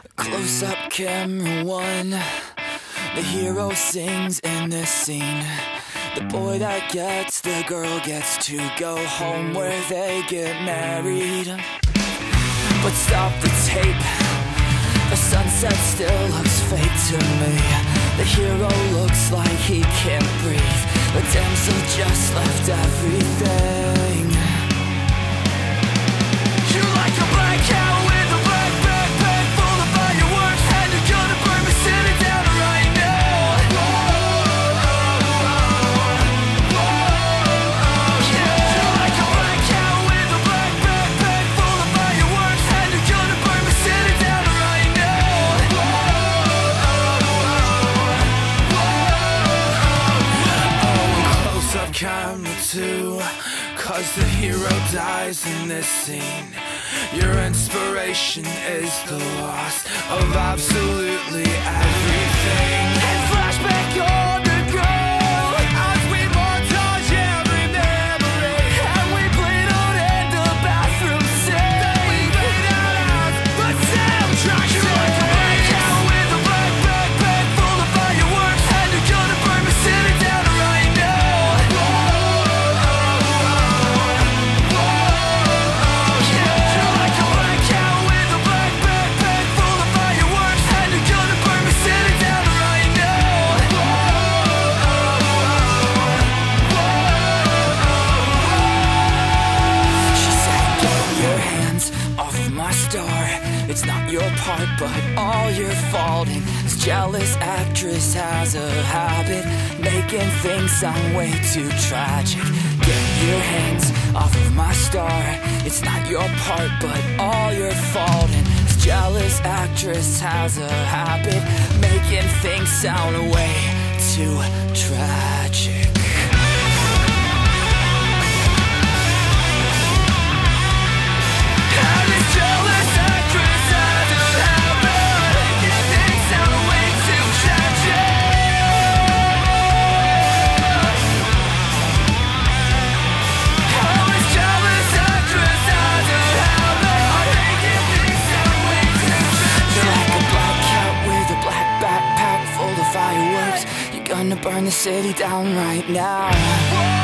Close-up camera one, the hero sings in this scene. The boy that gets the girl gets to go home where they get married. But stop the tape, the sunset still looks fake to me. The hero looks like he can't breathe. The damsel just left everything. You're like a black cow with a black backpack full of fireworks, and you're gonna burn me sitting down right now. Yeah. You're like a black cow with a black backpack full of fireworks, and you're gonna burn me sitting down right now. Close-up camera two, 'cause the hero dies in this scene. Your inspiration is the loss of absolutely everything. And flashback on the girl as we montage every memory, and we bleed out in the bathroom scene. Then we bleed out as the soundtrack. You're like a black cow with a black backpack full of fireworks, and you're gonna burn me sitting down right now. It's not your part, but all your fault. And this jealous actress has a habit making things sound way too tragic. Get your hands off of my star. It's not your part, but all your fault. And this jealous actress has a habit making things sound way too tragic. Gonna burn the city down right now.